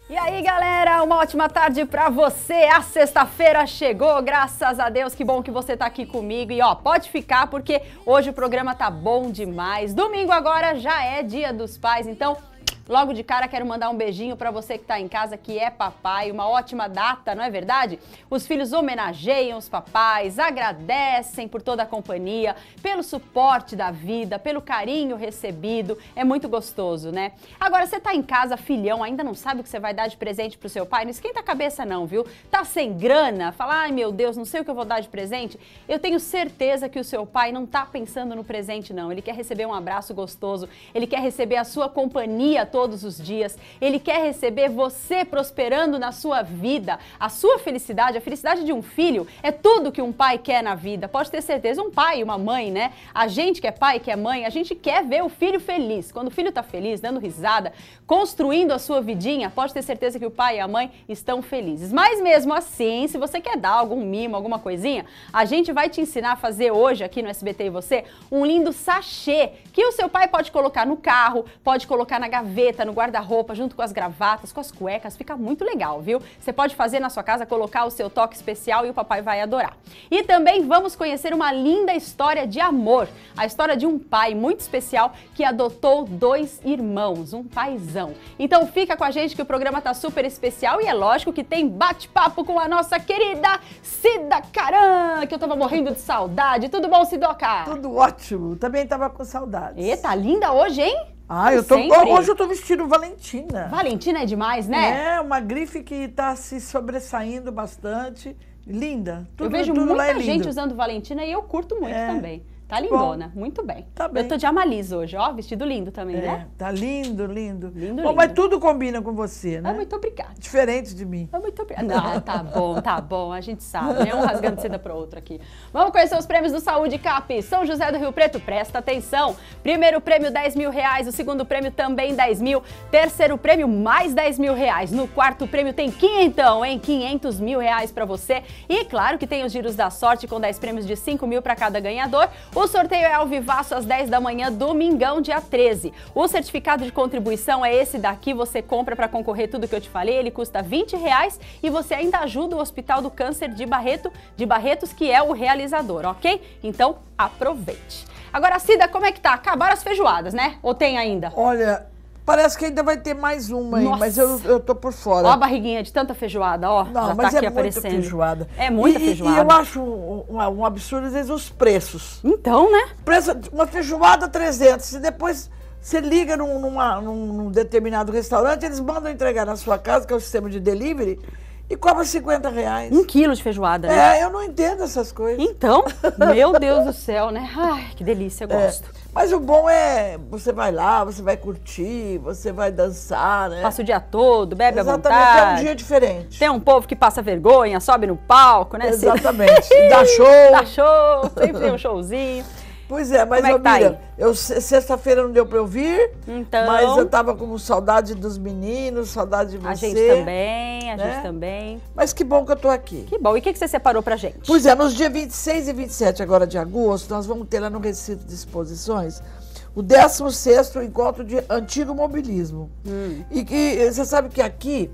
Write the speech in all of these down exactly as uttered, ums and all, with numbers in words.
E aí, galera, uma ótima tarde pra você. A sexta-feira chegou, graças a Deus, que bom que você tá aqui comigo. E ó, pode ficar porque hoje o programa tá bom demais. Domingo agora já é Dia dos Pais, então logo de cara quero mandar um beijinho pra você que tá em casa, que é papai. Uma ótima data, não é verdade? Os filhos homenageiam os papais, agradecem por toda a companhia, pelo suporte da vida, pelo carinho recebido. É muito gostoso, né? Agora, você tá em casa, filhão, ainda não sabe o que você vai dar de presente pro seu pai? Não esquenta a cabeça não, viu? Tá sem grana? Fala, ai meu Deus, não sei o que eu vou dar de presente? Eu tenho certeza que o seu pai não tá pensando no presente, não. Ele quer receber um abraço gostoso, ele quer receber a sua companhia todos os dias, ele quer receber você prosperando na sua vida, a sua felicidade, a felicidade de um filho é tudo que um pai quer na vida, pode ter certeza, um pai e uma mãe, né? A gente que é pai, que é mãe, a gente quer ver o filho feliz, quando o filho tá feliz, dando risada, construindo a sua vidinha, pode ter certeza que o pai e a mãe estão felizes, mas mesmo assim, se você quer dar algum mimo, alguma coisinha, a gente vai te ensinar a fazer hoje aqui no S B T e Você, um lindo sachê, que o seu pai pode colocar no carro, pode colocar na gaveta, no guarda-roupa, junto com as gravatas, com as cuecas, fica muito legal, viu? Você pode fazer na sua casa, colocar o seu toque especial e o papai vai adorar. E também vamos conhecer uma linda história de amor, a história de um pai muito especial que adotou dois irmãos, um paizão. Então fica com a gente que o programa tá super especial e é lógico que tem bate-papo com a nossa querida Cida Caran, que eu tava morrendo de saudade. Tudo bom, Cidoca? Tudo ótimo, também tava com saudades. E tá linda hoje, hein? Ah, eu tô, hoje eu tô vestindo Valentina. Valentina é demais, né? É, uma grife que tá se sobressaindo bastante. Linda. Tudo, eu vejo tudo muita lá é lindo. gente usando Valentina e eu curto muito é. também. Tá lindona, bom, muito bem. Tá bem. Eu tô de Amalis hoje, ó, vestido lindo também, é, né? Tá lindo, lindo. Lindo, bom, lindo. mas tudo combina com você, né? Ah, muito obrigada. Diferente de mim. Ah, muito obrigada. Não, tá bom, tá bom, a gente sabe, né? Um rasgando seda para outro aqui. Vamos conhecer os prêmios do Saúde Cap. São José do Rio Preto, presta atenção. Primeiro prêmio, dez mil reais. O segundo prêmio também dez mil. Terceiro prêmio, mais dez mil reais. No quarto prêmio tem quinhentão, hein? quinhentos mil reais pra você. E claro que tem os giros da sorte com dez prêmios de cinco mil para cada ganhador. O sorteio é ao vivaço às dez da manhã, domingão, dia treze. O certificado de contribuição é esse daqui, você compra para concorrer tudo que eu te falei, ele custa vinte reais e você ainda ajuda o Hospital do Câncer de Barreto, de Barretos, que é o realizador, ok? Então, aproveite. Agora, Cida, como é que tá? Acabaram as feijoadas, né? Ou tem ainda? Olha, parece que ainda vai ter mais uma aí, Nossa. mas eu, eu tô por fora. Ó a barriguinha de tanta feijoada, ó. Não, já mas tá aqui é aparecendo. muita feijoada. É muita e, feijoada. E eu acho um, um, um absurdo, às vezes, os preços. Então, né? Preço, uma feijoada trezentos, e depois você liga num, numa, num determinado restaurante, eles mandam entregar na sua casa, que é o sistema de delivery, e cobra cinquenta reais. Um quilo de feijoada, né? É, eu não entendo essas coisas. Então, meu Deus do céu, né? Ai, que delícia, eu gosto. É, mas o bom é, você vai lá, você vai curtir, você vai dançar, né? Passa o dia todo, bebe Exatamente, à vontade. é um dia diferente. Tem um povo que passa vergonha, sobe no palco, né? Exatamente, dá show. Dá show, sempre tem um showzinho. Pois é, mas, Como é ô, que tá Miriam, aí? eu, sexta-feira não deu pra eu vir, Então, mas eu tava com saudade dos meninos, saudade de você. a gente também, a né? gente também. Mas que bom que eu tô aqui. Que bom. E o que, que você separou pra gente? Pois é, nos dias vinte e seis e vinte e sete agora de agosto, nós vamos ter lá no Recinto de Exposições o décimo sexto Encontro de Antigo Mobilismo. Hum. E que você sabe que aqui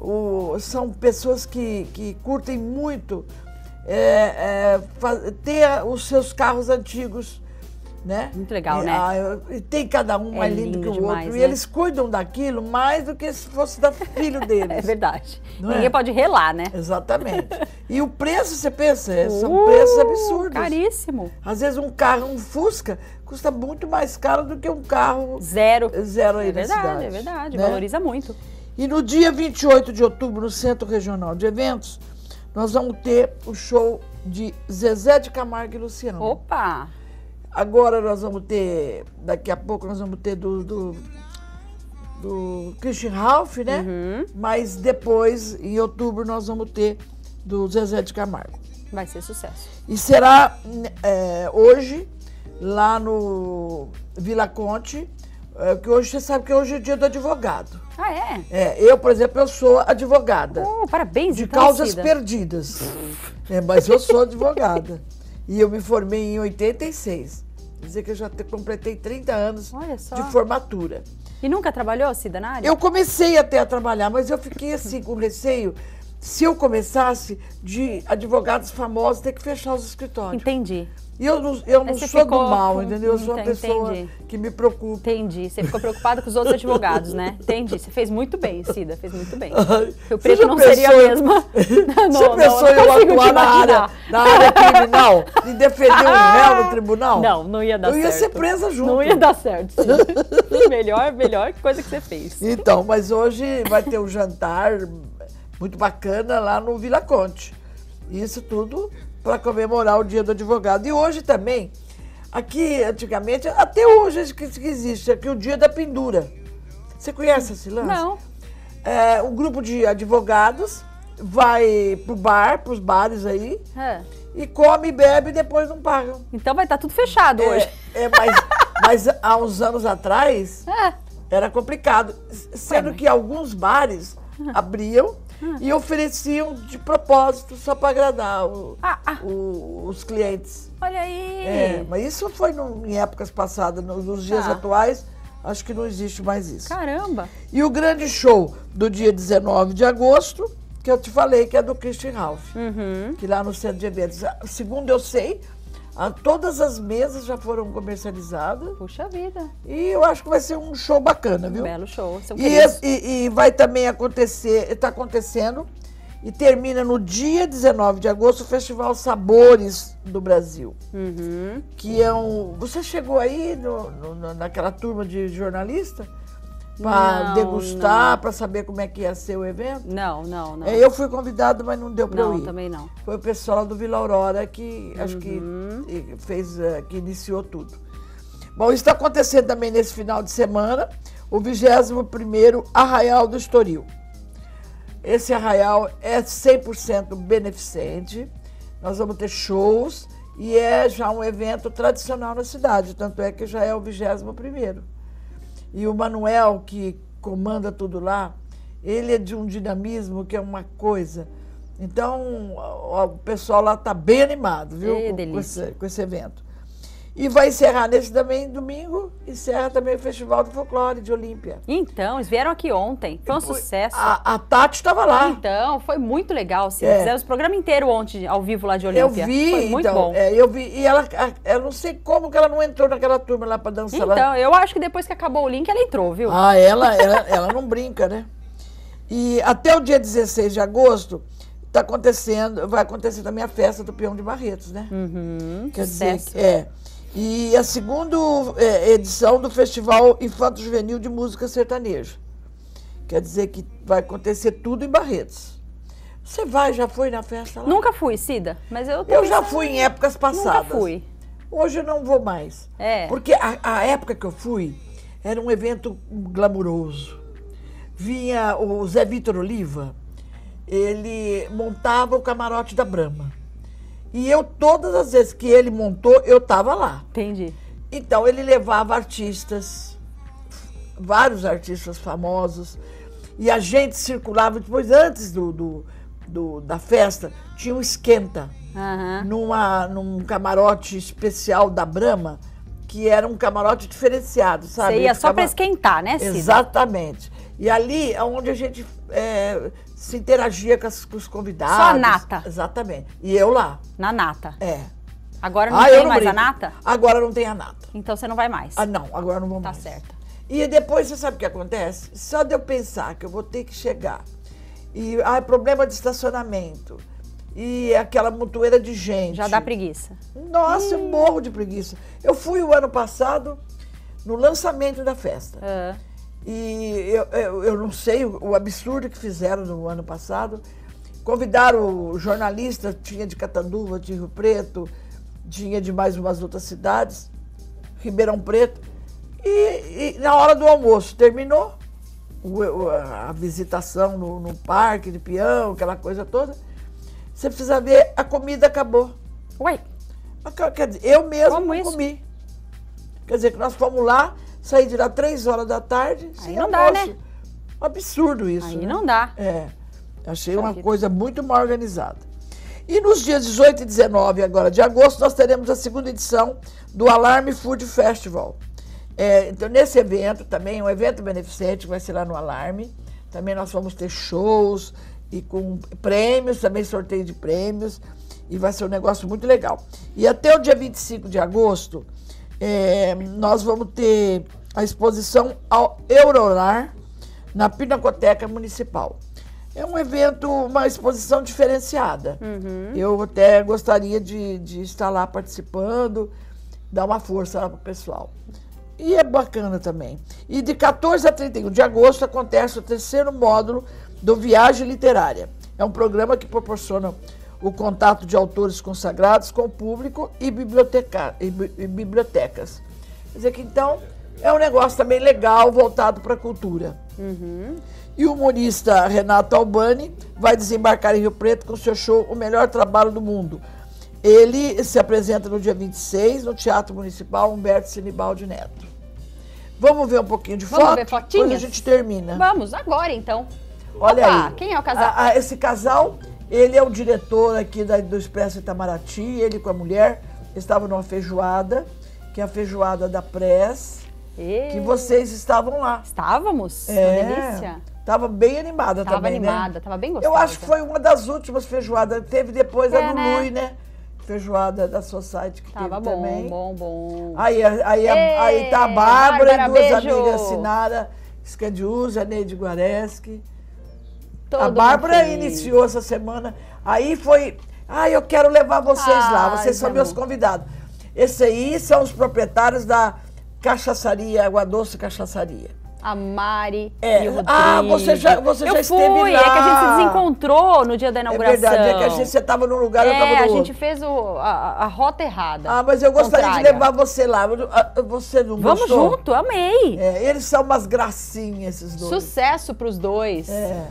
o, são pessoas que, que curtem muito é, é, faz, ter os seus carros antigos, né? Muito legal, e, né? Ah, e tem cada um é mais lindo, lindo que o demais, outro. né? E eles cuidam daquilo mais do que se fosse da filho deles. É verdade. Não Ninguém é? pode relar, né? Exatamente. E o preço, você pensa, é, são Uh, preços absurdos. Caríssimo. Às vezes um carro, um Fusca, custa muito mais caro do que um carro Zero. zero aí É na verdade, cidade. é verdade. Né? Valoriza muito. E no dia vinte e oito de outubro, no Centro Regional de Eventos, nós vamos ter o show de Zezé de Camargo e Luciano. Opa! Agora nós vamos ter, daqui a pouco nós vamos ter do, do, do Christian Ralph, né? Uhum. Mas depois, em outubro, nós vamos ter do Zezé de Camargo. Vai ser sucesso. E será é, hoje, lá no Vila Conte, é, que hoje você sabe que hoje é dia do advogado. Ah, é? É, eu, por exemplo, eu sou advogada. Oh, parabéns, de então, causas Cida. perdidas. É, mas eu sou advogada. E eu me formei em oitenta e seis. Quer dizer que eu já te, completei trinta anos Olha só. de formatura. E nunca trabalhou, Cida, na área? Eu comecei até a trabalhar, mas eu fiquei assim com receio. Se eu começasse de advogados famosos ter que fechar os escritórios. Entendi. E eu não, eu não sou ficou... do mal, entendeu? Eu sou uma Entendi. pessoa que me preocupa. Entendi. Você ficou preocupada com os outros advogados, né? Entendi. Você fez muito bem, Cida, fez muito bem. O preto não pensou, seria a mesma. Não, você não, pensou não, eu consigo atuar na área, na área criminal e defender um réu no tribunal? Não, não ia dar eu certo. Eu ia ser presa junto. Não ia dar certo, Cida. melhor, melhor coisa que você fez. Então, mas hoje vai ter um jantar muito bacana lá no Vila Conte. Isso tudo para comemorar o Dia do Advogado. E hoje também, aqui antigamente, até hoje que existe, aqui o Dia da Pendura. Você conhece esse lance? Não. É, um grupo de advogados vai pro bar, pros bares aí, é. e come e bebe e depois não pagam. Então vai estar tudo fechado é, hoje. É, mas, mas há uns anos atrás é. era complicado, sendo Ué, que alguns bares abriam e ofereciam de propósito só para agradar o, ah, ah. O, os clientes. Olha aí! É, mas isso foi no, em épocas passadas, nos, nos dias ah. atuais, acho que não existe mais isso. Caramba! E o grande show do dia dezenove de agosto, que eu te falei, que é do Christian Ralph, uhum. que lá no centro de eventos. Segundo eu sei, a, todas as mesas já foram comercializadas. Puxa vida! E eu acho que vai ser um show bacana, viu? Um belo show. E, e, e vai também acontecer, está acontecendo, e termina no dia dezenove de agosto o Festival Sabores do Brasil. Uhum. Que é um... Você chegou aí no, no, naquela turma de jornalista? Para degustar, para saber como é que ia ser o evento? Não, não, não. É, eu fui convidado, mas não deu para eu ir. Não, também não. Foi o pessoal do Vila Aurora que uhum. acho que fez, que iniciou tudo. Bom, isso está acontecendo também nesse final de semana, o vigésimo primeiro Arraial do Estoril. Esse arraial é cem por cento beneficente, nós vamos ter shows e é já um evento tradicional na cidade, tanto é que já é o vigésimo primeiro. E o Manuel, que comanda tudo lá, ele é de um dinamismo que é uma coisa. Então, o pessoal lá está bem animado, viu? É, com, com, esse, com esse evento. E vai encerrar nesse também, domingo, encerra também o Festival do Folclore de Olímpia. Então, eles vieram aqui ontem, foi um sucesso. A, a Tati estava lá. Então, foi muito legal, sim. É. Fizemos o programa inteiro ontem, ao vivo lá de Olímpia. Eu vi, foi muito então, bom. É, eu vi, e ela, eu não sei como que ela não entrou naquela turma lá para dançar. Então, lá. eu acho que depois que acabou o link, ela entrou, viu? Ah, ela, ela, ela não brinca, né? E até o dia dezesseis de agosto, tá acontecendo, vai acontecer também a festa do Peão de Barretos, né? Uhum, Quer sucesso. dizer, é. E a segunda é, edição do Festival Infanto Juvenil de Música Sertaneja. Quer dizer que vai acontecer tudo em Barretos. Você vai, já foi na festa lá? Nunca fui, Cida, mas eu tô Eu já pensando... fui em épocas passadas. Nunca fui. Hoje eu não vou mais. É. Porque a, a época que eu fui era um evento glamuroso. Vinha o Zé Vitor Oliva, ele montava o camarote da Brahma. E eu, todas as vezes que ele montou, eu estava lá. Entendi. Então, ele levava artistas, vários artistas famosos, e a gente circulava, depois, antes do, do, do, da festa, tinha um esquenta, uhum. numa, num camarote especial da Brahma, que era um camarote diferenciado, sabe? Você ia ficava... só para esquentar, né, Cida? Exatamente. E ali é onde a gente é, se interagia com, as, com os convidados. Só a nata. Exatamente. E eu lá. Na nata. É. Agora não ah, tem não mais brinco. a nata? Agora não tem a nata. Então você não vai mais? Ah, não. Agora não vou tá mais. Tá certo. E depois, você sabe o que acontece? Só de eu pensar que eu vou ter que chegar e ah, problema de estacionamento e aquela montoeira de gente. Já dá preguiça. Nossa, hum. eu morro de preguiça. Eu fui o ano passado no lançamento da festa. Uh. E eu, eu, eu não sei o, o absurdo que fizeram no ano passado. Convidaram jornalistas, tinha de Catanduva, de Rio Preto, tinha de mais umas outras cidades, Ribeirão Preto. E, e na hora do almoço, terminou o, a visitação no, no parque de peão, aquela coisa toda. Você precisa ver, a comida acabou. Ué? Quer dizer, eu mesmo Como não isso? comi. Quer dizer, que nós fomos lá, saí de lá três horas da tarde. Aí não dá, né? Absurdo isso. Aí né? não dá. É. Achei Só uma que... coisa muito mal organizada. E nos dias dezoito e dezenove agora de agosto, nós teremos a segunda edição do Alarme Food Festival. É, então, nesse evento também, um evento beneficente, vai ser lá no Alarme. Também nós vamos ter shows e com prêmios, também sorteio de prêmios. E vai ser um negócio muito legal. E até o dia vinte e cinco de agosto, é, nós vamos ter a exposição ao Eurolar na Pinacoteca Municipal. É um evento, uma exposição diferenciada. Uhum. Eu até gostaria de, de estar lá participando, dar uma força lá para o pessoal. E é bacana também. E de quatorze a trinta e um de agosto acontece o terceiro módulo do Viagem Literária. É um programa que proporciona o contato de autores consagrados com o público e, biblioteca, e, e bibliotecas. Quer dizer que, então, é um negócio também legal, voltado para a cultura. Uhum. E o humorista Renato Albani vai desembarcar em Rio Preto com seu show O Melhor Trabalho do Mundo. Ele se apresenta no dia vinte e seis, no Teatro Municipal Humberto Sinibaldi Neto. Vamos ver um pouquinho de foto? Vamos ver fotinhas? Depois a gente termina. Vamos, agora então. Olha Opa, aí. Quem é o casal? A, a, esse casal, ele é o diretor aqui da, do Expresso Itamaraty, ele com a mulher estavam numa feijoada, que é a feijoada da Press, e... que vocês estavam lá. Estávamos? É, uma delícia. Tava bem animada tava também, animada, né? Tava bem gostosa. Eu acho que foi uma das últimas feijoadas. Teve depois é, a do né? Lui, né? Feijoada da Society que tava teve bom, também. bom, bom. Aí, aí, Ei, aí tá a Bárbara, Bárbara, e duas beijo. amigas, Sinara Scandiuzi, a Neide Guareschi. Todo A Bárbara feliz. iniciou essa semana. Aí foi... Ah, eu quero levar vocês Ai, lá. Vocês são meu meus amor. convidados. Esse aí são os proprietários da Cachaçaria, Água Doce Cachaçaria. A Mari É. e o Rodrigo. Ah, você já, você eu já esteve fui, lá. é que a gente se desencontrou no dia da inauguração. É verdade, é que a gente, você estava num lugar, eu estava É, no a outro. gente fez o, a, a rota errada. Ah, mas eu gostaria contrária. de levar você lá. Você não Vamos gostou? junto, amei. É, eles são umas gracinhas, esses dois. Sucesso pros dois. É.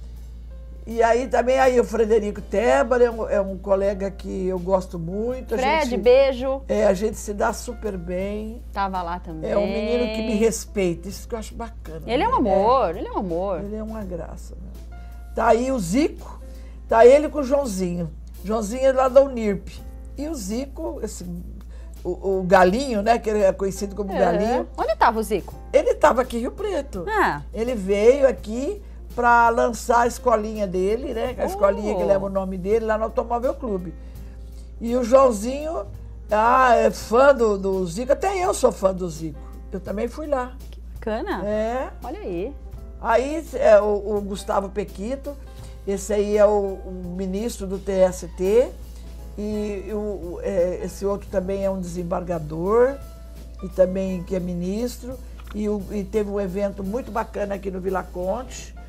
E aí também aí o Frederico Tebar é um, é um colega que eu gosto muito. A Fred, gente, beijo. É, a gente se dá super bem. Tava lá também. É um menino que me respeita, isso que eu acho bacana. Ele é um amor, ele é um amor. Ele é uma graça. Né? Tá aí o Zico, tá ele com o Joãozinho. Joãozinho é lá da Unirp. E o Zico, esse, o, o Galinho, né, que ele é conhecido como É. Galinho, Onde tava o Zico? ele estava aqui em Rio Preto. Ah. Ele veio aqui para lançar a escolinha dele, né? A escolinha Oh. que leva o nome dele lá no Automóvel Clube. E o Joãozinho, ah, é fã do, do Zico, até eu sou fã do Zico. Eu também fui lá. Que bacana. É. Olha aí. Aí é, o, o Gustavo Pequito, esse aí é o, o ministro do T S T, e o, é, esse outro também é um desembargador, e também que é ministro, e, o, e teve um evento muito bacana aqui no Vila Conte,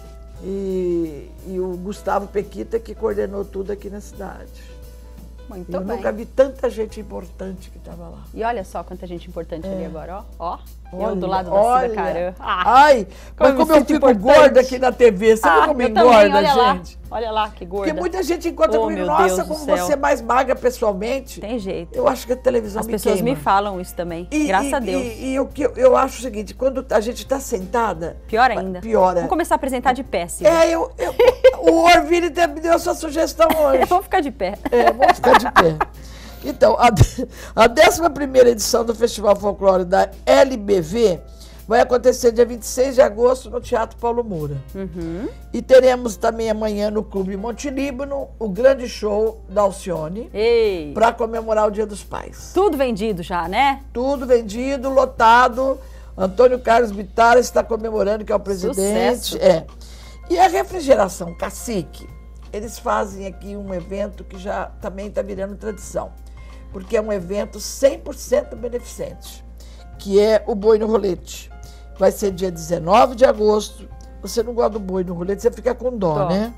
e, e o Gustavo Pequita que coordenou tudo aqui na cidade. Muito Eu bem. nunca vi tanta gente importante que estava lá. E olha só quanta gente importante ali agora, ó. Ó, Olha, eu do lado da olha. Cida Carã. Ah, Ai, como mas eu como me eu sinto fico importante. gorda aqui na T V, você ah, viu como eu engorda, também, olha lá. gente? Olha lá, que gorda. Porque muita gente encontra Oh, comigo, meu nossa, Deus do como céu. você é mais magra pessoalmente. Tem jeito. Eu acho que a televisão As me pessoas queima. me falam isso também, E- graças e- a Deus. E, e o que eu, eu acho o seguinte, quando a gente está sentada... Pior ainda. Piora. Vamos começar a apresentar de pé, Cida. É, eu, eu, o Orville até me deu essa sugestão hoje. Vamos ficar de pé. É, vamos ficar de pé. Então, a, a décima primeira edição do Festival Folclore da L B V vai acontecer dia vinte e seis de agosto no Teatro Paulo Moura. Uhum. E teremos também amanhã no Clube Monte Líbano o grande show da Alcione Ei, para comemorar o Dia dos Pais. tudo vendido já, né? Tudo vendido, lotado. Antônio Carlos Bittar está comemorando, que é o presidente. Sucesso. É. E a Refrigeração Cacique, eles fazem aqui um evento que já também está virando tradição, porque é um evento cem por cento beneficente, que é o Boi no Rolete. Vai ser dia dezenove de agosto. Você não gosta do boi no rolete, você fica com dó, Dó. né?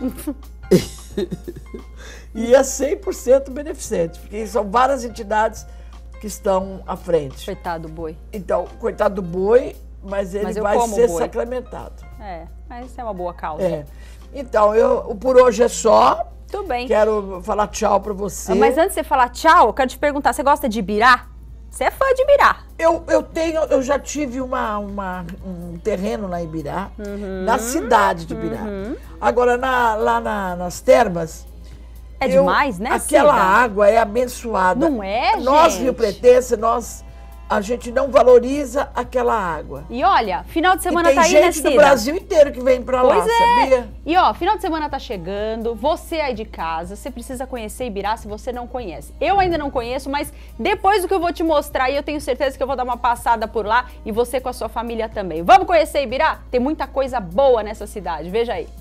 E é cem por cento beneficente, porque são várias entidades que estão à frente. Coitado do boi. Então, coitado do boi, mas ele Mas eu vai como ser boi. sacramentado. É, mas isso é uma boa causa. É. Então, eu, por hoje é só. Tudo bem. Quero falar tchau para você. Mas antes de você falar tchau, eu quero te perguntar, você gosta de Ibirá? Você é fã de Ibirá. Eu, eu tenho, eu já tive uma, uma, um terreno na Ibirá, Uhum. na cidade de Ibirá. Agora, na- lá na- nas termas... É eu- demais, né, Aquela Cida? água é abençoada. Não é, Nós, gente? Rio Pretense, nós a gente não valoriza aquela água. E olha, final de semana e tem tá aí, né, gente Cida? do Brasil inteiro que vem pra lá, Pois é. sabia? E ó, final de semana tá chegando, você aí de casa, você precisa conhecer Ibirá se você não conhece. Eu ainda não conheço, mas depois do que eu vou te mostrar aí, eu tenho certeza que eu vou dar uma passada por lá e você com a sua família também. Vamos conhecer Ibirá? Tem muita coisa boa nessa cidade, veja aí.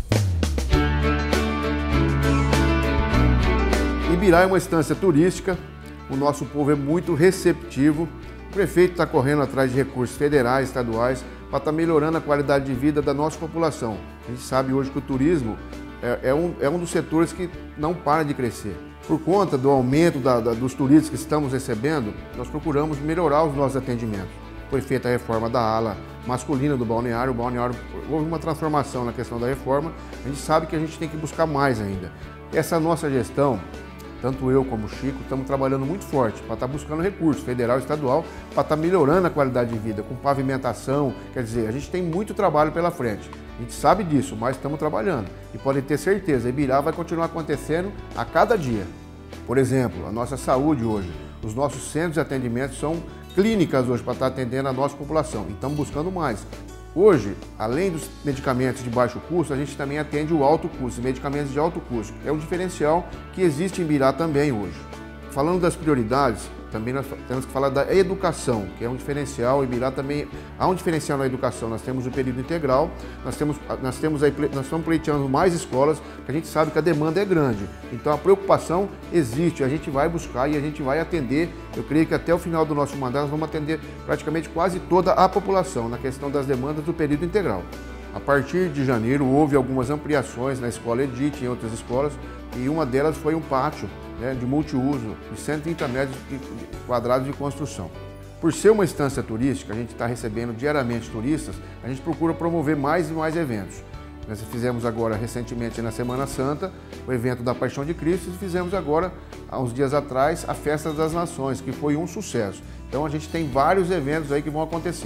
Ibirá é uma estância turística, o nosso povo é muito receptivo, o prefeito está correndo atrás de recursos federais, estaduais, para estar melhorando a qualidade de vida da nossa população. A gente sabe hoje que o turismo é, é, um, é um dos setores que não para de crescer. Por conta do aumento da, da, dos turistas que estamos recebendo, nós procuramos melhorar os nossos atendimentos. Foi feita a reforma da ala masculina do balneário, o balneário houve uma transformação na questão da reforma, a gente sabe que a gente tem que buscar mais ainda. Essa nossa gestão, tanto eu como o Chico, estamos trabalhando muito forte para estar buscando recursos federal e estadual para estar melhorando a qualidade de vida, com pavimentação, quer dizer, a gente tem muito trabalho pela frente. A gente sabe disso, mas estamos trabalhando. E podem ter certeza, Ibirá vai continuar acontecendo a cada dia. Por exemplo, a nossa saúde hoje, os nossos centros de atendimento são clínicas hoje para estar atendendo a nossa população. E estamos buscando mais. Hoje, além dos medicamentos de baixo custo, a gente também atende o alto custo, medicamentos de alto custo. É um diferencial que existe em Ibirá também hoje. Falando das prioridades, também nós temos que falar da educação, que é um diferencial. Em Ibirá também há um diferencial na educação. Nós temos o período integral, nós, temos, nós, temos aí, nós estamos pleiteando mais escolas, porque a gente sabe que a demanda é grande. Então a preocupação existe, a gente vai buscar e a gente vai atender. Eu creio que até o final do nosso mandato nós vamos atender praticamente quase toda a população na questão das demandas do período integral. A partir de janeiro houve algumas ampliações na escola Edith e em outras escolas, e uma delas foi um pátio, né, de multiuso, de cento e trinta metros quadrados de construção. Por ser uma estância turística, a gente está recebendo diariamente turistas, a gente procura promover mais e mais eventos. Nós fizemos agora, recentemente, na Semana Santa, o evento da Paixão de Cristo, e fizemos agora, há uns dias atrás, a Festa das Nações, que foi um sucesso. Então a gente tem vários eventos aí que vão acontecer.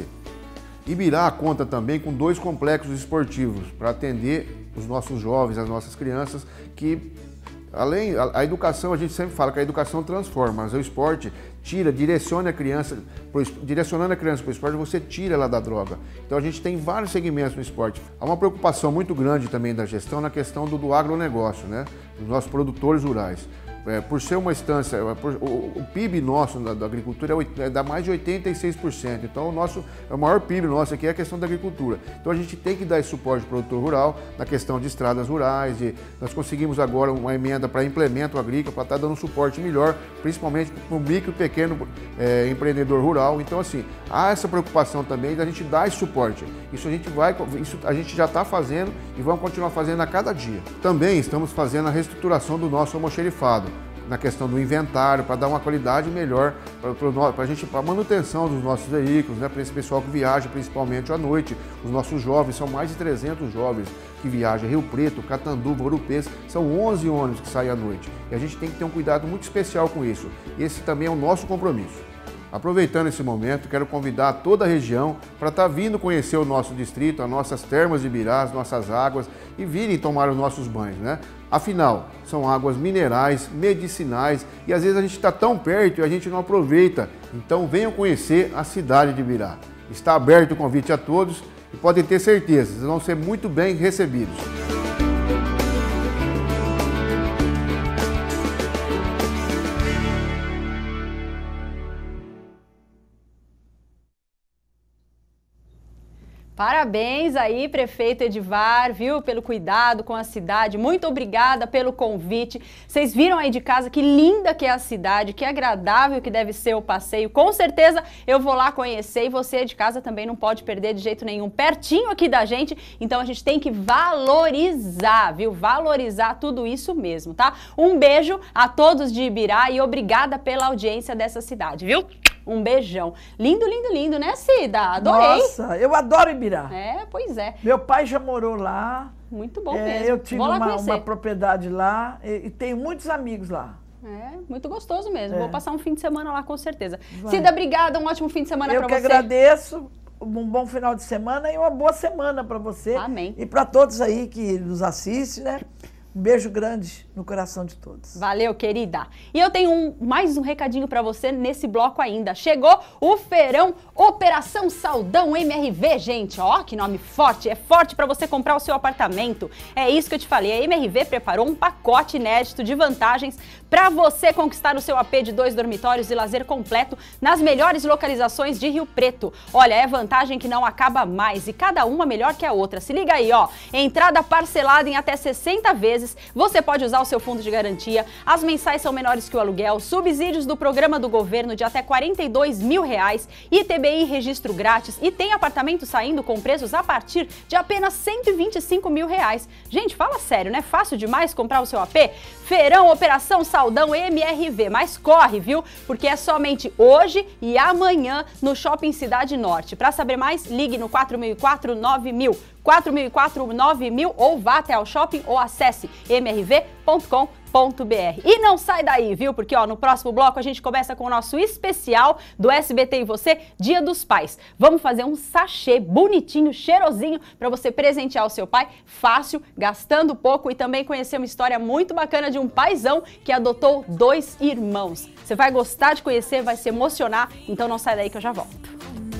Ibirá conta também com dois complexos esportivos para atender os nossos jovens, as nossas crianças, que além, a, a educação, a gente sempre fala que a educação transforma, mas o esporte tira, direciona a criança, pro, direcionando a criança para o esporte, você tira ela da droga. Então a gente tem vários segmentos no esporte. Há uma preocupação muito grande também da gestão na questão do, do agronegócio, né? Dos nossos produtores rurais. É, por ser uma estância, por, o, o P I B nosso da, da agricultura é, é dá mais de oitenta e seis por cento, então o, nosso, o maior P I B nosso aqui é a questão da agricultura. Então a gente tem que dar esse suporte ao produtor rural na questão de estradas rurais, de, nós conseguimos agora uma emenda para implemento agrícola, para estar dando um suporte melhor, principalmente para o micro e pequeno é, empreendedor rural. Então assim, há essa preocupação também da gente dar esse suporte. Isso a gente, vai, isso a gente já está fazendo e vamos continuar fazendo a cada dia. Também estamos fazendo a reestruturação do nosso almoxerifado, na questão do inventário, para dar uma qualidade melhor para a gente, para a manutenção dos nossos veículos, né, para esse pessoal que viaja principalmente à noite. Os nossos jovens, são mais de trezentos jovens que viajam, Rio Preto, Catanduva, Ouro Preto, são onze ônibus que saem à noite. E a gente tem que ter um cuidado muito especial com isso. Esse também é o nosso compromisso. Aproveitando esse momento, quero convidar toda a região para estar vindo conhecer o nosso distrito, as nossas termas de Ibirá, as nossas águas, e virem tomar os nossos banhos, né? Afinal, são águas minerais, medicinais, e às vezes a gente está tão perto e a gente não aproveita. Então venham conhecer a cidade de Ibirá. Está aberto o convite a todos e podem ter certeza, vocês vão ser muito bem recebidos. Parabéns aí, prefeito Edivar, viu, pelo cuidado com a cidade. Muito obrigada pelo convite. Vocês viram aí de casa que linda que é a cidade, que agradável que deve ser o passeio. Com certeza eu vou lá conhecer e você de casa também não pode perder de jeito nenhum. Pertinho aqui da gente, então a gente tem que valorizar, viu? Valorizar tudo isso mesmo, tá? Um beijo a todos de Ibirá e obrigada pela audiência dessa cidade, viu? Um beijão. Lindo, lindo, lindo, né, Cida? Adorei. Nossa, eu adoro Ibirá. É, pois é. Meu pai já morou lá. Muito bom é, mesmo. Eu tive Vou lá uma, conhecer. uma propriedade lá e, e tenho muitos amigos lá. É, muito gostoso mesmo. É. Vou passar um fim de semana lá com certeza. Vai. Cida, obrigada. Um ótimo fim de semana para você. Eu que agradeço. Um bom final de semana e uma boa semana para você. Amém. E para todos aí que nos assistem, né? Um beijo grande no coração de todos. Valeu, querida. E eu tenho um, mais um recadinho para você nesse bloco ainda. Chegou o feirão Operação Saldão M R V, gente. Ó, que nome forte. É forte para você comprar o seu apartamento. É isso que eu te falei. A M R V preparou um pacote inédito de vantagens para você conquistar o seu A P de dois dormitórios e lazer completo nas melhores localizações de Rio Preto. Olha, é vantagem que não acaba mais e cada uma melhor que a outra. Se liga aí, ó. Entrada parcelada em até sessenta vezes. Você pode usar o seu fundo de garantia, as mensais são menores que o aluguel, subsídios do programa do governo de até quarenta e dois mil reais, I T B I registro grátis e tem apartamento saindo com preços a partir de apenas cento e vinte e cinco mil reais. Gente, fala sério, não é fácil demais comprar o seu A P? Feirão Operação Saldão M R V, mas corre, viu? Porque é somente hoje e amanhã no Shopping Cidade Norte. Para saber mais, ligue no quatro mil e quatro, nove mil. quatro mil e quatro, nove mil ou vá até ao shopping ou acesse m r v ponto com ponto b r. E não sai daí, viu? Porque ó, no próximo bloco a gente começa com o nosso especial do S B T e você, Dia dos Pais. Vamos fazer um sachê bonitinho, cheirosinho para você presentear o seu pai, fácil, gastando pouco e também conhecer uma história muito bacana de um paizão que adotou dois irmãos. Você vai gostar de conhecer, vai se emocionar, então não sai daí que eu já volto.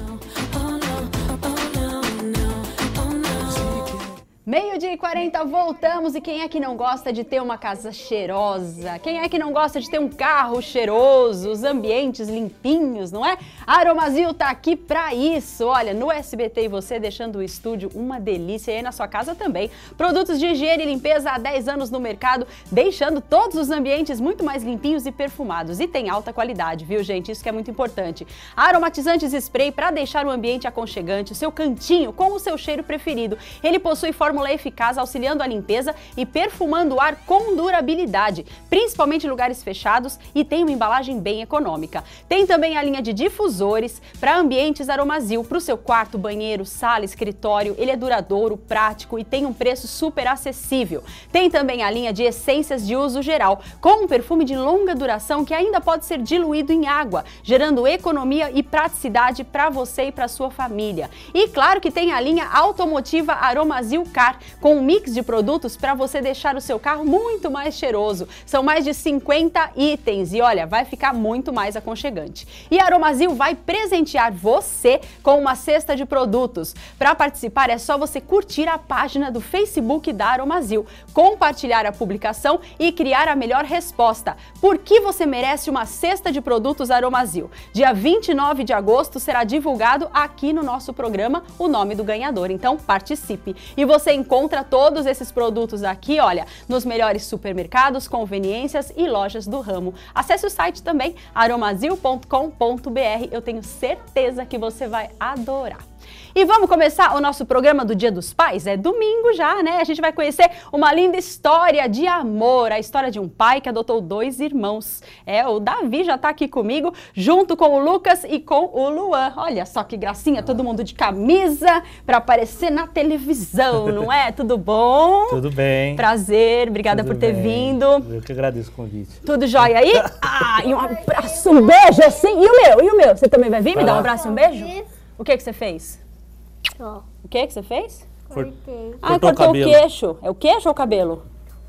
Meio-dia e quarenta, voltamos e quem é que não gosta de ter uma casa cheirosa? Quem é que não gosta de ter um carro cheiroso, os ambientes limpinhos, não é? A Aromazil tá aqui pra isso, olha, no S B T e você deixando o estúdio uma delícia e aí na sua casa também. Produtos de higiene e limpeza há dez anos no mercado, deixando todos os ambientes muito mais limpinhos e perfumados e tem alta qualidade, viu gente? Isso que é muito importante. Aromatizantes spray para deixar o ambiente aconchegante, o seu cantinho com o seu cheiro preferido. Ele possui fórmula eficaz auxiliando a limpeza e perfumando o ar com durabilidade, principalmente em lugares fechados e tem uma embalagem bem econômica. Tem também a linha de difusores para ambientes Aromazil, para o seu quarto, banheiro, sala, escritório. Ele é duradouro, prático e tem um preço super acessível. Tem também a linha de essências de uso geral, com um perfume de longa duração que ainda pode ser diluído em água, gerando economia e praticidade para você e para sua família. E claro que tem a linha automotiva Aromazil Car, com um mix de produtos para você deixar o seu carro muito mais cheiroso. São mais de cinquenta itens e olha, vai ficar muito mais aconchegante. E a Aromazil vai presentear você com uma cesta de produtos. Para participar é só você curtir a página do Facebook da Aromazil, compartilhar a publicação e criar a melhor resposta. Por que você merece uma cesta de produtos Aromazil? Dia vinte e nove de agosto será divulgado aqui no nosso programa o nome do ganhador, então participe. E você encontra todos esses produtos aqui, olha, nos melhores supermercados, conveniências e lojas do ramo. Acesse o site também, aromazil ponto com ponto b r. Eu tenho certeza que você vai adorar. E vamos começar o nosso programa do Dia dos Pais? É domingo já, né? A gente vai conhecer uma linda história de amor, a história de um pai que adotou dois irmãos. É, o Davi já tá aqui comigo, junto com o Lucas e com o Luan. Olha só que gracinha, todo mundo de camisa para aparecer na televisão, não é? Tudo bom? Tudo bem. Prazer, obrigada Tudo por ter bem. vindo. Eu que agradeço o convite. Tudo jóia aí? Ah, e um abraço, um beijo assim. E o meu? E o meu? Você também vai vir me dar um abraço e um beijo? O que que você fez? Só. O que que você fez? Cortei. Ah, Cortou o cortou o cabelo. queixo. É o queixo ou o cabelo?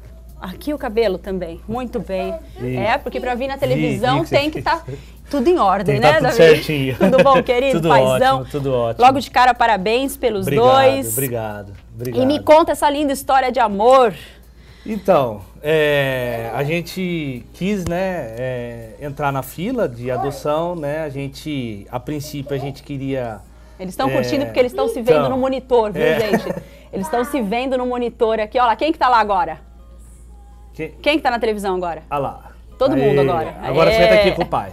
Aqui o cabelo também. Muito bem. E- É, porque para vir na televisão vi que você tem que estar tudo em ordem, Tem que né, tá tudo Davi? certinho. Tudo bom, querido? Tudo Paizão? ótimo, tudo ótimo. Logo de cara, parabéns pelos Obrigado, dois. obrigado, obrigado. E me conta essa linda história de amor. Então, é, a gente quis, né, é, entrar na fila de adoção, né? A gente, a princípio, a gente queria... Eles estão É, curtindo porque eles estão se vendo então, no monitor, viu, é. gente? Eles estão se vendo no monitor aqui. Olha lá, quem que tá lá agora? Que, Quem que tá na televisão agora? ah lá. Todo mundo agora. Agora Aê. você vai estar aqui com o pai.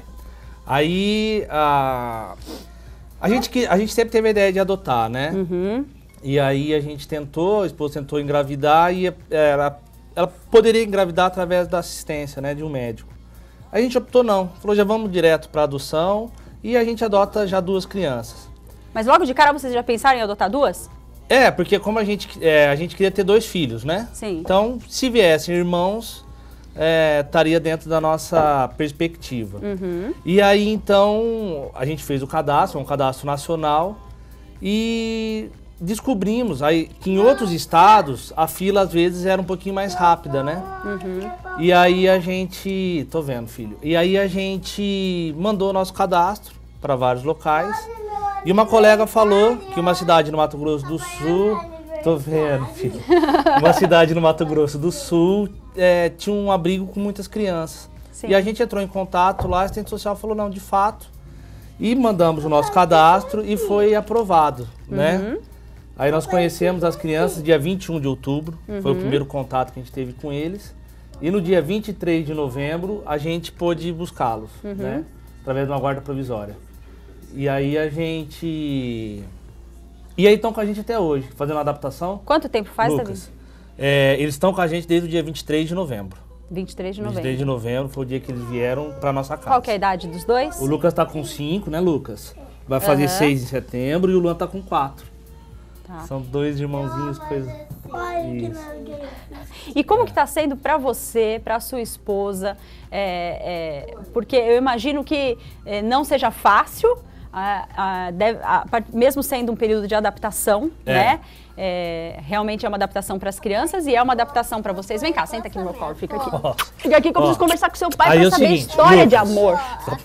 Aí, a, a, gente, que- a gente sempre teve a ideia de adotar, né? Uhum. E aí a gente tentou, a esposa tentou engravidar e ela, ela poderia engravidar através da assistência, né, de um médico. A gente optou não, falou já vamos direto para adoção e a gente adota já duas crianças. Mas logo de cara vocês já pensaram em adotar duas? É, porque como a gente, é, a gente queria ter dois filhos, né? Sim. Então, se viessem irmãos, é, estaria dentro da nossa perspectiva. Uhum. E aí, então, a gente fez o cadastro, um cadastro nacional, e descobrimos aí que em outros estados a fila às vezes era um pouquinho mais rápida, né? Uhum. E aí a gente, tô vendo, filho. E aí a gente mandou nosso cadastro para vários locais. E uma colega falou que uma cidade no Mato Grosso do Sul, tô vendo, filho. Uma cidade no Mato Grosso do Sul é, tinha um abrigo com muitas crianças. Sim. E a gente entrou em contato lá, a assistente social falou, não, de fato. E mandamos o nosso cadastro e foi aprovado, uhum. né? Aí nós conhecemos as crianças dia vinte e um de outubro, uhum. foi o primeiro contato que a gente teve com eles. E no dia vinte e três de novembro a gente pôde buscá-los, uhum. né? Através de uma guarda provisória. E aí a gente... E aí estão com a gente até hoje, fazendo uma adaptação. Quanto tempo faz, Lucas? Davi? É, eles estão com a gente desde o dia vinte e três de novembro. vinte e três de novembro. vinte e três de novembro foi o dia que eles vieram para nossa casa. Qual que é a idade dos dois? O Lucas tá com cinco, né, Lucas? Vai fazer uhum. seis em setembro e o Luan tá com quatro. Tá. São dois irmãozinhos, coisa. Isso. E como é. que tá sendo para você, para sua esposa? É, é, porque eu imagino que é, não seja fácil, a, a, deve, a, mesmo sendo um período de adaptação, é. né? É, realmente é uma adaptação para as crianças e é uma adaptação para vocês. Vem cá, senta aqui no meu colo, fica aqui. Oh. Fica aqui que eu preciso oh. conversar com seu pai para saber seguinte, a história Lucas. de amor.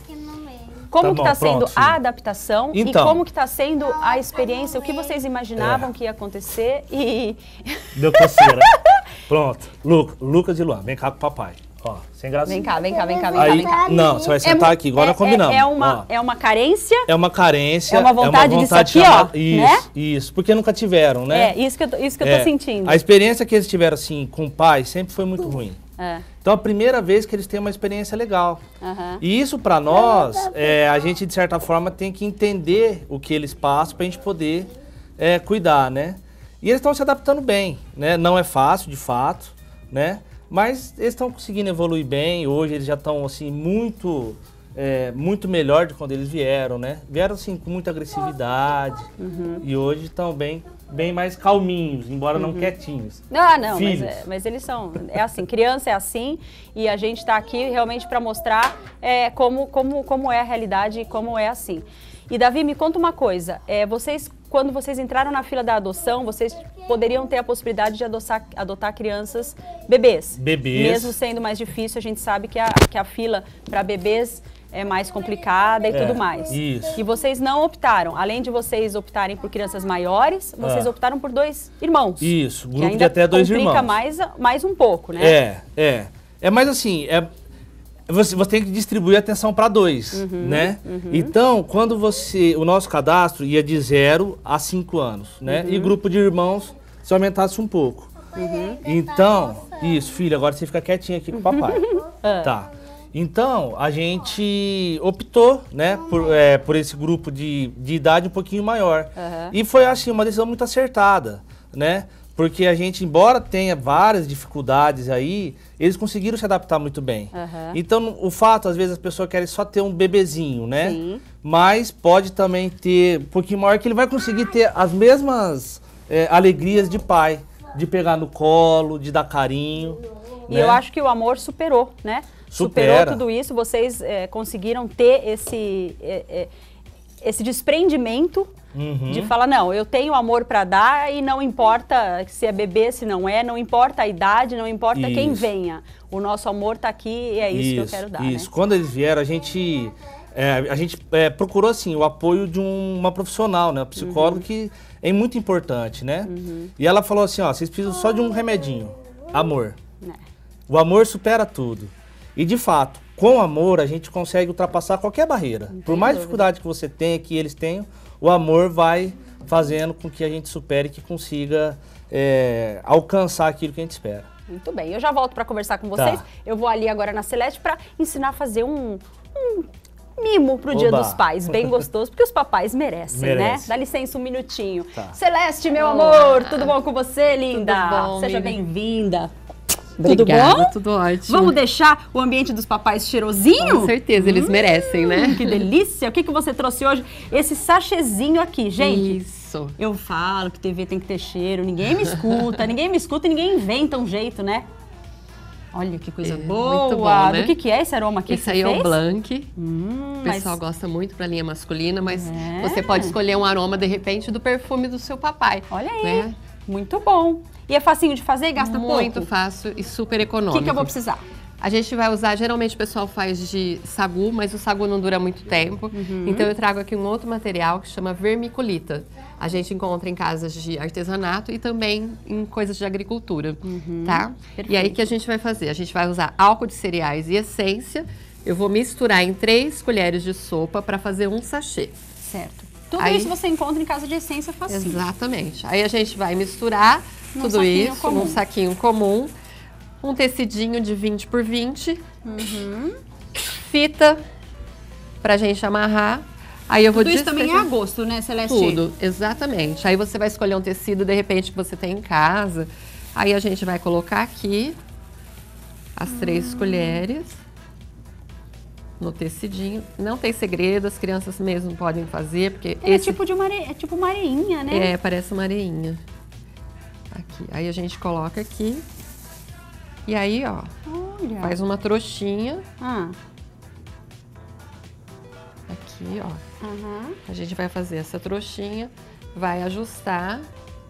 Como tá que está sendo pronto, a adaptação então, e como que está sendo a experiência, o que vocês imaginavam é. que ia acontecer e... Deu coceira. Pronto. Lu, Lucas e Luan, vem cá com o papai. Ó, sem graça. Vem cá, vem cá, vem cá, vem Aí, cá. Não, você vai sentar é, aqui, igual é, nós combinamos. É, é, uma, é uma carência. É uma carência. É uma vontade, é uma vontade disso aqui, chamar, ó. Isso, né? isso, porque nunca tiveram, né? É, isso que eu, isso que eu é, tô sentindo. A experiência que eles tiveram, assim, com o pai, sempre foi muito ruim. É. Então, a primeira vez que eles têm uma experiência legal. Uhum. E isso, para nós, é, a gente, de certa forma, tem que entender o que eles passam para a gente poder é, cuidar, né? E eles estão se adaptando bem, né? Não é fácil, de fato, né? Mas eles estão conseguindo evoluir bem. Hoje eles já estão, assim, muito, é, muito melhor de quando eles vieram, né? Vieram, assim, com muita agressividade. Uhum. E hoje estão bem... bem mais calminhos, embora uhum. não quietinhos. Ah, não, mas, é, mas eles são, é assim, criança é assim, e a gente está aqui realmente para mostrar é, como, como, como é a realidade e como é assim. E Davi, me conta uma coisa, é, vocês, quando vocês entraram na fila da adoção, vocês poderiam ter a possibilidade de adoçar, adotar crianças, bebês. Bebês. Mesmo sendo mais difícil, a gente sabe que a, que a fila para bebês é mais complicada e é, tudo mais. Isso. E vocês não optaram, além de vocês optarem por crianças maiores, vocês ah. optaram por dois irmãos. Isso, grupo de até dois irmãos. Complica mais, mais um pouco, né? É, é. É mais assim, é, você, você tem que distribuir a atenção para dois, uhum, né? Uhum. Então, quando você, o nosso cadastro ia de zero a cinco anos, né? Uhum. E grupo de irmãos, se aumentasse um pouco. Uhum. Então, isso, filho, agora você fica quietinho aqui com o papai. ah. Tá. Então, a gente optou, né, por, é, por esse grupo de, de idade um pouquinho maior. Uhum. E foi, assim, uma decisão muito acertada, né? Porque a gente, embora tenha várias dificuldades aí, eles conseguiram se adaptar muito bem. Uhum. Então, o fato, às vezes, as pessoas querem só ter um bebezinho, né? Sim. Mas pode também ter um pouquinho maior, que ele vai conseguir ter as mesmas é, alegrias de pai. De pegar no colo, de dar carinho. E né? eu acho que o amor superou, né? Supera. Superou tudo isso, vocês é, conseguiram ter esse, é, é, esse desprendimento uhum. de falar, não, eu tenho amor para dar e não importa se é bebê, se não é, não importa a idade, não importa isso. quem venha. O nosso amor tá aqui e é isso, isso que eu quero dar, Isso, né? Quando eles vieram, a gente, é, a gente é, procurou, assim, o apoio de um, uma profissional, né? Uma psicóloga uhum. que é muito importante, né? Uhum. E ela falou assim, ó, vocês precisam só de um remedinho, amor. É. O amor supera tudo. E, de fato, com amor, a gente consegue ultrapassar qualquer barreira. Não Por mais dúvida. dificuldade que você tenha, que eles tenham, o amor vai fazendo com que a gente supere e que consiga é, alcançar aquilo que a gente espera. Muito bem. Eu já volto para conversar com vocês. Tá. Eu vou ali agora na Celeste para ensinar a fazer um, um mimo pro Dia dos Pais. Bem gostoso, porque os papais merecem, Merece. né? Dá licença um minutinho. Tá. Celeste, meu amor, tudo bom com você, linda? Tudo bom, Seja bem-vinda. Tudo Obrigada, bom? Tudo ótimo. Vamos deixar o ambiente dos papais cheirosinho? Com certeza, eles hum, merecem, né? Que delícia! O que, que você trouxe hoje? Esse sachêzinho aqui, gente. Isso. Eu falo que T V tem que ter cheiro, ninguém me escuta, ninguém me escuta e ninguém inventa um jeito, né? Olha que coisa É, boa. muito bom, né? Do que, que é esse aroma aqui? Esse que aí você é fez? o Blanc. Hum, O pessoal mas... gosta muito pra linha masculina, mas É. você pode escolher um aroma, de repente, do perfume do seu papai. Olha aí, né? muito bom. E é facinho de fazer e gasta Muito pouco? fácil e super O econômico. que, que eu vou precisar? A gente vai usar, geralmente o pessoal faz de sagu, mas o sagu não dura muito tempo. Uhum. Então eu trago aqui um outro material que chama vermiculita. A gente encontra em casas de artesanato e também em coisas de agricultura, Uhum. tá? Perfeito. E aí o que a gente vai fazer? A gente vai usar álcool de cereais e essência. Eu vou misturar em três colheres de sopa para fazer um sachê. Certo. Tudo Aí- isso você encontra em casa de essência facinho. Exatamente. Aí a gente vai misturar Num tudo saquinho isso comum. num saquinho comum. Um tecidinho de vinte por vinte. Uhum. Fita pra gente amarrar. Aí eu vou Tudo isso também é despejar- a gosto, né, Celeste? Tudo, exatamente. Aí você vai escolher um tecido, de repente, que você tem em casa. Aí a gente vai colocar aqui as três colheres no tecidinho. Não tem segredo, as crianças mesmo podem fazer, porque Ele esse é tipo de uma are... é tipo uma areinha, né? é, parece uma areinha. Aqui. Aí a gente coloca aqui. E aí, ó, Olha. faz uma trouxinha. Ah, Aqui, ó. aham. A gente vai fazer essa trouxinha, vai ajustar.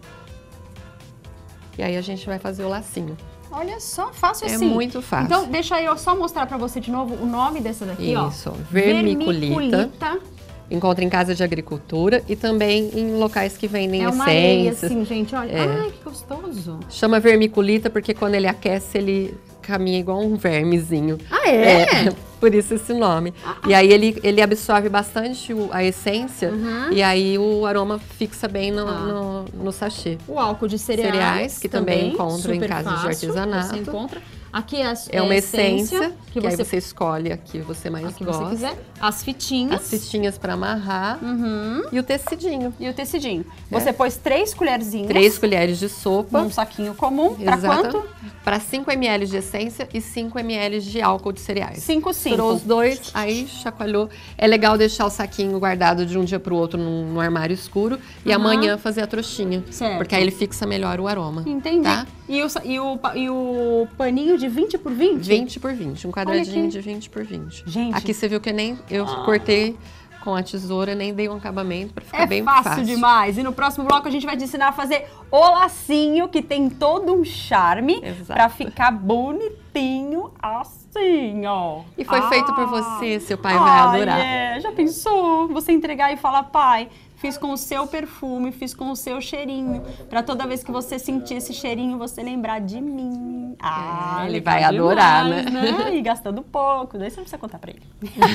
E aí a gente vai fazer o lacinho. Olha só, fácil É assim. muito fácil. Então, deixa eu só mostrar pra você de novo o nome dessa daqui, ó. Isso, vermiculita. Vermiculita. Encontra em casa de agricultura e também em locais que vendem É uma areia, essências. assim, gente, olha. É. Ai, que gostoso. Chama vermiculita porque quando ele aquece, ele caminha igual um vermezinho. Ah, é? Por isso esse nome. E aí ele, ele absorve bastante o- a essência Uhum. e aí o aroma fixa bem no, Ah. no, no sachê. O álcool de cereais, Cereais, que também encontram em super casas de fácil, artesanato. Você encontra. Aqui as, É uma é essência, que, que, aí você, você escolhe a que você mais a que gosta. você quiser. As fitinhas. As fitinhas para amarrar Uhum. e o tecidinho. E o tecidinho. Você pôs três colherzinhas. Três colheres de sopa. Num saquinho comum. Pra quanto? Para cinco mililitros de essência e cinco mililitros de álcool de cereais. Cinco, cinco. Misturou os dois, aí chacoalhou. É legal deixar o saquinho guardado de um dia para o outro num, num armário escuro e Aham. amanhã fazer a trouxinha. Certo. Porque aí ele fixa melhor o aroma. Entendi. Tá? E, o, sa- e, o, pa- e o paninho de vinte por vinte? vinte por vinte, um quadradinho aqui. de vinte por vinte. Gente. Aqui você viu que nem eu cortei com a tesoura, nem dei um acabamento para ficar É bem fácil, fácil. demais. E no próximo bloco a gente vai te ensinar a fazer o lacinho, que tem todo um charme Exato. pra ficar bonitinho assim, ó. E foi feito por Ah. você, seu pai vai Ai, adorar. É. Já pensou? Você entregar e falar, pai, fiz com o seu perfume, fiz com o seu cheirinho. Pra toda vez que você sentir esse cheirinho, você lembrar de mim. Ah, É, ele legal vai adorar, demais, né? E gastando pouco, daí você não precisa contar pra ele.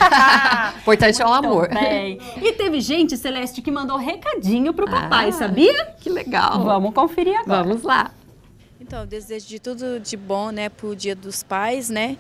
O importante é o amor. Bem. E teve gente, Celeste, que mandou recadinho pro papai, Ah, sabia? Que legal. Vamos conferir agora. Vamos lá. Então, eu desejo de tudo de bom, né, pro Dia dos Pais, né?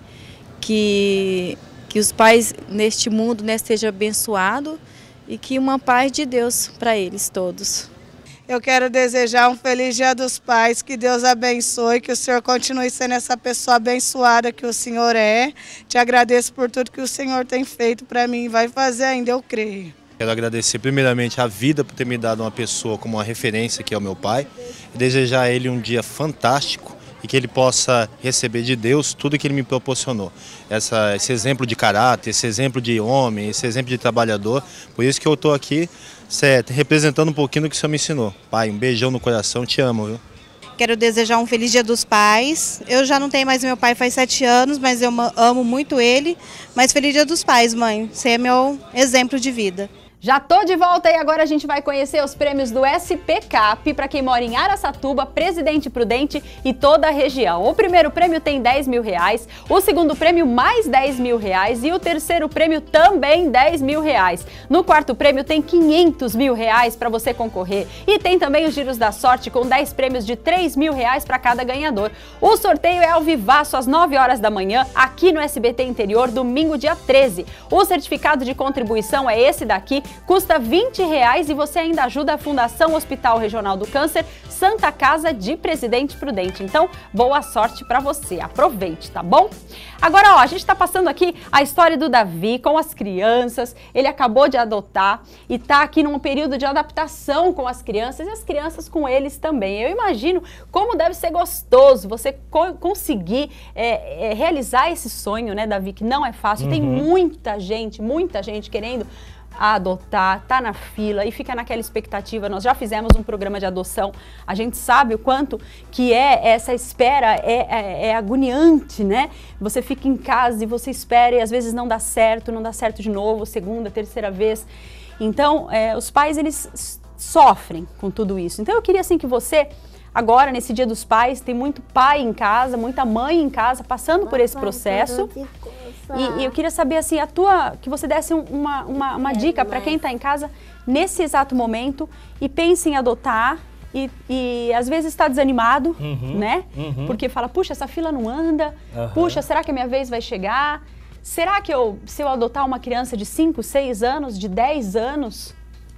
Que, que os pais neste mundo, né, sejam abençoados e que uma paz de Deus para eles todos. Eu quero desejar um feliz Dia dos Pais, que Deus abençoe, que o Senhor continue sendo essa pessoa abençoada que o Senhor é. Te agradeço por tudo que o Senhor tem feito para mim e vai fazer ainda, eu creio. Quero agradecer primeiramente a vida por ter me dado uma pessoa como uma referência, que é o meu pai, e desejar a ele um dia fantástico e que ele possa receber de Deus tudo que ele me proporcionou. Essa, esse exemplo de caráter, esse exemplo de homem, esse exemplo de trabalhador. Por isso que eu estou aqui certo, representando um pouquinho do que o senhor me ensinou. Pai, um beijão no coração, te amo, viu? Quero desejar um feliz Dia dos Pais. Eu já não tenho mais meu pai faz sete anos, mas eu amo muito ele. Mas feliz Dia dos Pais, mãe. Você é meu exemplo de vida. Já tô de volta e agora a gente vai conhecer os prêmios do S P Cap para quem mora em Araçatuba, Presidente Prudente e toda a região. O primeiro prêmio tem dez mil reais, o segundo prêmio mais dez mil reais e o terceiro prêmio também dez mil reais. No quarto prêmio tem quinhentos mil reais para você concorrer e tem também os giros da sorte com dez prêmios de três mil reais para cada ganhador. O sorteio é ao vivaço às nove horas da manhã aqui no S B T Interior, domingo dia treze. O certificado de contribuição é esse daqui, Custa vinte reais e você ainda ajuda a Fundação Hospital Regional do Câncer Santa Casa de Presidente Prudente. Então, boa sorte para você. Aproveite, tá bom? Agora, ó, a gente está passando aqui a história do Davi com as crianças. Ele acabou de adotar e está aqui num período de adaptação com as crianças e as crianças com eles também. Eu imagino como deve ser gostoso você co conseguir é, é, realizar esse sonho, né, Davi, que não é fácil. Uhum. Tem muita gente, muita gente querendo adotar, tá na fila e fica naquela expectativa. Nós já fizemos um programa de adoção, a gente sabe o quanto que é essa espera, é, é, é agoniante, né? Você fica em casa e você espera e às vezes não dá certo, não dá certo de novo, segunda, terceira vez. Então, é, os pais, eles sofrem com tudo isso. Então, eu queria assim que você, agora, nesse Dia dos Pais, tem muito pai em casa, muita mãe em casa, passando por esse processo. E, e eu queria saber, assim, a tua, que você desse uma, uma, uma dica para quem está em casa nesse exato momento e pensa em adotar e, e às vezes está desanimado, uhum, né? Uhum. Porque fala, puxa, essa fila não anda, uhum, puxa, será que a minha vez vai chegar? Será que eu, se eu adotar uma criança de cinco, seis anos, de dez anos,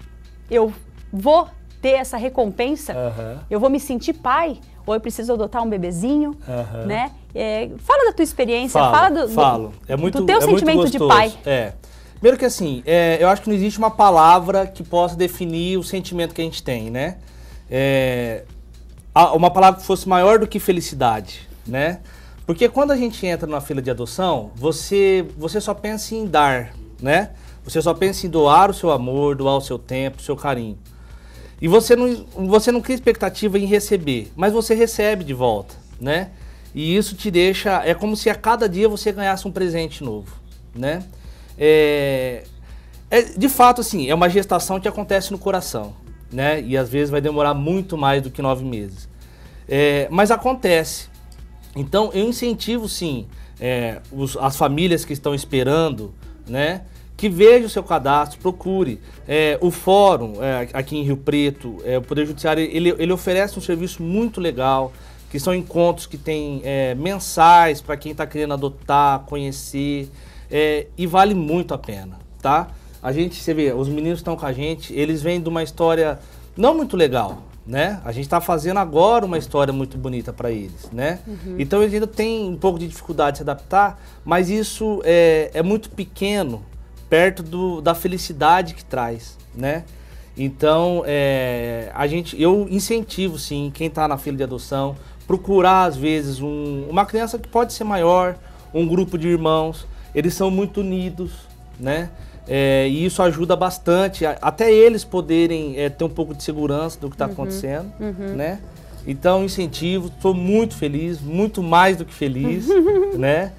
eu vou ter essa recompensa? Uhum. Eu vou me sentir pai? Ou eu preciso adotar um bebezinho, uhum, né? É, fala da tua experiência, falo, fala do, falo. É muito, do teu é sentimento muito de pai. É. Primeiro que assim, é, eu acho que não existe uma palavra que possa definir o sentimento que a gente tem, né? É, uma palavra que fosse maior do que felicidade, né? Porque quando a gente entra numa fila de adoção, você, você só pensa em dar, né? Você só pensa em doar o seu amor, doar o seu tempo, o seu carinho. E você não, você não cria expectativa em receber, mas você recebe de volta, né? E isso te deixa, é como se a cada dia você ganhasse um presente novo, né? É, é, de fato, assim, é uma gestação que acontece no coração, né? E às vezes vai demorar muito mais do que nove meses. É, mas acontece. Então, eu incentivo, sim, é, os, as famílias que estão esperando, né? Que veja o seu cadastro, procure. É, o fórum, é, aqui em Rio Preto, é, o Poder Judiciário, ele, ele oferece um serviço muito legal, que são encontros que tem é, mensais para quem está querendo adotar, conhecer, é, e vale muito a pena, tá? A gente, você vê, os meninos estão com a gente, eles vêm de uma história não muito legal, né? A gente está fazendo agora uma história muito bonita para eles, né? Uhum. Então eles ainda têm um pouco de dificuldade de se adaptar, mas isso é, é muito pequeno, perto do, da felicidade que traz, né? Então, é, a gente, eu incentivo, sim, quem está na fila de adoção, procurar, às vezes, um, uma criança que pode ser maior, um grupo de irmãos, eles são muito unidos, né? É, e isso ajuda bastante, a, até eles poderem é, ter um pouco de segurança do que está uhum, acontecendo, uhum, né? Então, incentivo, estou muito feliz, muito mais do que feliz, né?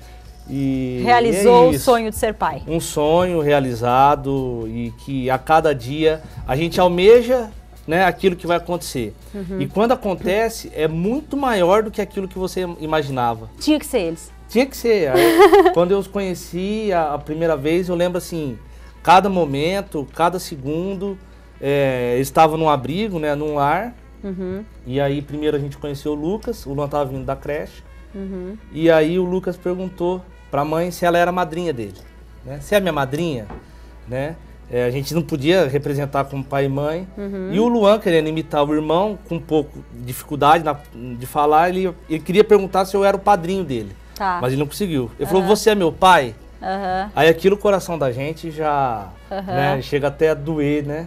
E realizou é o sonho de ser pai. Um sonho realizado e que a cada dia a gente almeja, né, aquilo que vai acontecer. Uhum. E quando acontece, é muito maior do que aquilo que você imaginava. Tinha que ser eles. Tinha que ser. Aí, quando eu os conheci a, a primeira vez, eu lembro assim, cada momento, cada segundo, é, eu estava num abrigo, né, num lar. Uhum. E aí primeiro a gente conheceu o Lucas, o Luan estava vindo da creche. Uhum. E aí o Lucas perguntou para a mãe se ela era a madrinha dele, né? Se é minha madrinha, né? É, a gente não podia representar como pai e mãe. Uhum. E o Luan, querendo imitar o irmão, com um pouco de dificuldade na, de falar, ele, ele queria perguntar se eu era o padrinho dele. Tá. Mas ele não conseguiu. Ele uhum. falou, você é meu pai? Uhum. Aí aquilo, o coração da gente já uhum. né, chega até a doer, né?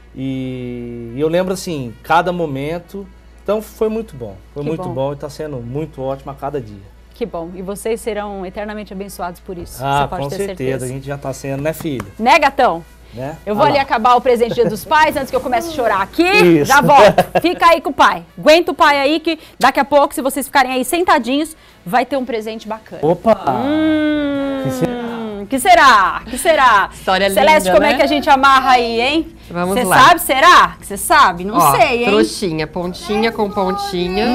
E, e eu lembro assim, cada momento. Então foi muito bom, foi que muito bom. bom e está sendo muito ótimo a cada dia. Que bom, e vocês serão eternamente abençoados por isso, ah, você pode com ter certeza. certeza. A gente já está sendo, né, filho? Né, gatão? Né? Eu vou ah, ali lá. acabar o presente Dia dos Pais antes que eu comece a chorar aqui, isso. Já volto. Fica aí com o pai, aguenta o pai aí que daqui a pouco, se vocês ficarem aí sentadinhos, vai ter um presente bacana. Opa! Hum, que será? Que será? Que será? História Celeste, linda, como né? é que a gente amarra aí, hein? Vamos Cê lá. Você sabe, será? Você sabe? Não Ó, sei, hein? Trouxinha, pontinha com pontinha.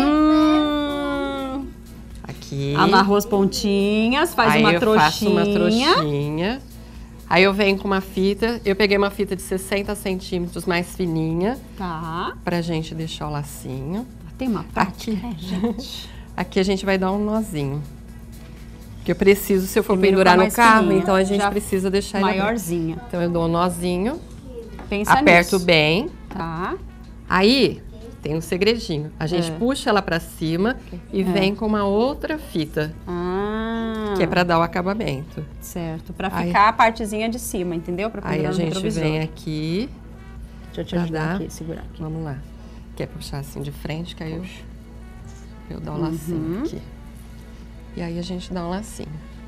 Hum, aqui. Amarrou as pontinhas, faz aí uma eu trouxinha. faço uma trouxinha. Aí eu venho com uma fita. Eu peguei uma fita de sessenta centímetros mais fininha. Tá. Pra gente deixar o lacinho. Tem uma parte, aqui, né, gente? Aqui a gente vai dar um nozinho. Que eu preciso, se eu for Primeiro pendurar no carro, fininha, então a gente já precisa deixar ele maiorzinha. Então eu dou um nozinho. pensa aperto nisso. bem. Tá. Aí tem um segredinho. A gente É. puxa ela pra cima e É. vem com uma outra fita, Ah, que é pra dar o acabamento. certo. Pra Aí- ficar a partezinha de cima, entendeu? Pra Aí pendurar a no gente retrovisor. vem aqui. Deixa eu te pra ajudar dar. aqui, segurar aqui. Vamos lá. Quer puxar assim de frente, que aí eu, eu dou um Uhum. lacinho aqui. E aí a gente dá um lacinho.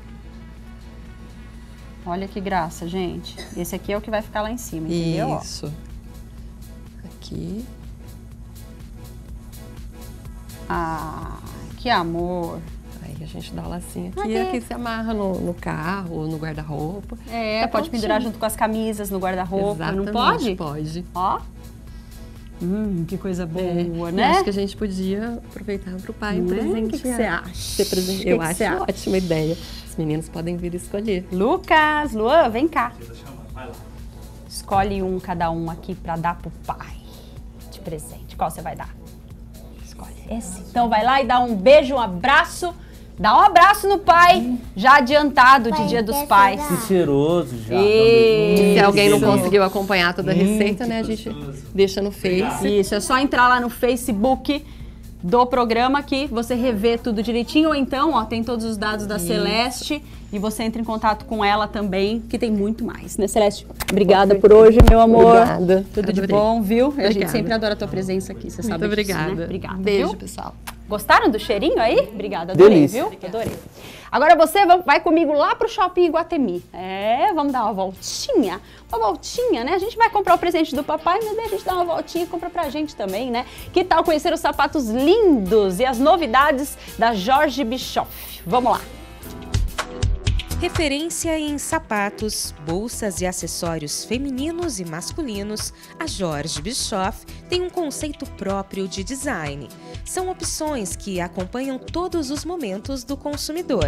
Olha que graça, gente. Esse aqui é o que vai ficar lá em cima, entendeu? Ó. Isso. Aqui. Ah, que amor. Aí a gente dá o lacinho aqui. Aqui. E aqui se amarra no, no carro ou no guarda-roupa. É, Tá pode pendurar prontinho. junto com as camisas no guarda-roupa, não Exatamente, pode? Pode. Ó. Hum, que coisa boa, É, e né? acho que a gente podia aproveitar para o pai Não é? presentear. O que que você acha? Ser presen- O que Eu que acho você acha? ótima ideia. Os meninos podem vir escolher. Lucas, Luan, vem cá. Escolhe um cada um aqui pra dar pro pai de presente. Qual você vai dar? Escolhe esse. Então vai lá e dá um beijo, um abraço. Dá um abraço no pai, já adiantado de Dia dos Pais. Que cheiroso já. E Se alguém não Isso. conseguiu acompanhar toda a Hum, receita, que né, a gente gostoso. deixa no Face. Isso, é só entrar lá no Facebook do programa que você revê tudo direitinho, ou então, ó, tem todos os dados da Isso. Celeste e você entra em contato com ela também, que tem muito mais, né, Celeste? Obrigada por hoje, meu amor. Obrigada. Tudo de Adorei. bom, viu? A gente Obrigada. sempre adora a tua presença aqui, você Muito sabe disso, obrigada. né? Obrigada, Beijo, viu? pessoal. Gostaram do cheirinho aí? Obrigada, adorei, Delícia. viu? Adorei. Agora você va- vai comigo lá pro Shopping Iguatemi. É, vamos dar uma voltinha. Uma voltinha, né? A gente vai comprar o presente do papai, mas daí a gente dá uma voltinha e compra pra gente também, né? Que tal conhecer os sapatos lindos e as novidades da Jorge Bischoff? Vamos lá. Referência em sapatos, bolsas e acessórios femininos e masculinos, a Jorge Bischoff tem um conceito próprio de design. São opções que acompanham todos os momentos do consumidor.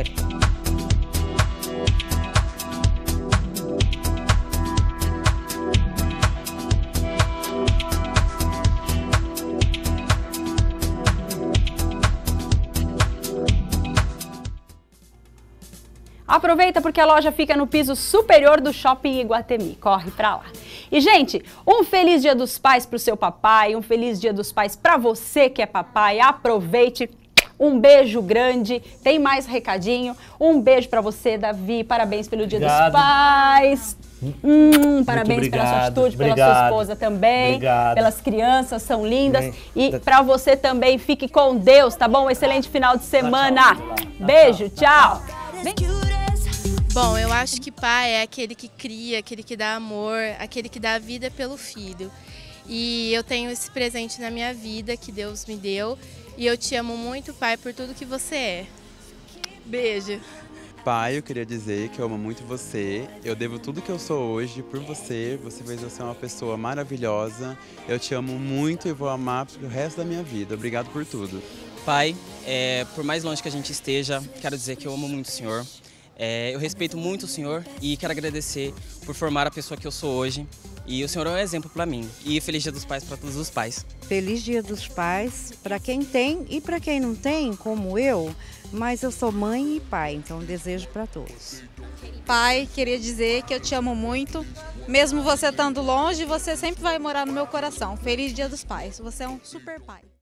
Aproveita porque a loja fica no piso superior do Shopping Iguatemi. Corre pra lá. E, gente, um feliz Dia dos Pais pro seu papai, um feliz Dia dos Pais pra você que é papai. Aproveite. Um beijo grande. Tem mais recadinho. Um beijo pra você, Davi. Parabéns pelo Dia Obrigado. dos Pais. Hum, parabéns pela sua obrigado, atitude, pela sua obrigado. esposa também. Obrigado. Pelas crianças, são lindas. Bem, E da- pra você também, fique com Deus, tá bom? Um excelente final de semana. Beijo, tchau. Vem. Bom, eu acho que pai é aquele que cria, aquele que dá amor, aquele que dá a vida pelo filho. E eu tenho esse presente na minha vida que Deus me deu. E eu te amo muito, pai, por tudo que você é. Beijo. Pai, eu queria dizer que eu amo muito você. Eu devo tudo que eu sou hoje por você. Você fez eu ser uma pessoa maravilhosa. Eu te amo muito e vou amar pro resto da minha vida. Obrigado por tudo. Pai, é, por mais longe que a gente esteja, quero dizer que eu amo muito o Senhor. É, eu respeito muito o Senhor e quero agradecer por formar a pessoa que eu sou hoje. E o Senhor é um exemplo para mim. E feliz Dia dos Pais para todos os pais. Feliz Dia dos Pais para quem tem e para quem não tem, como eu. Mas eu sou mãe e pai, então desejo para todos. Pai, queria dizer que eu te amo muito. Mesmo você estando longe, você sempre vai morar no meu coração. Feliz Dia dos Pais. Você é um super pai.